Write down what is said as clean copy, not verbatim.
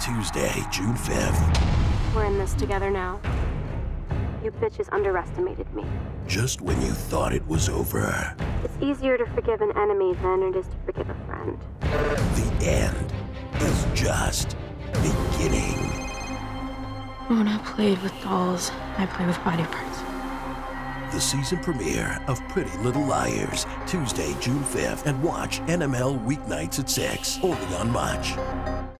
Tuesday, June 5th. We're in this together now. You bitches underestimated me. Just when you thought it was over. It's easier to forgive an enemy than it is to forgive a friend. The end is just beginning. When I played with dolls, I play with body parts. The season premiere of Pretty Little Liars, Tuesday, June 5th, and watch NML weeknights at 6, only on Much.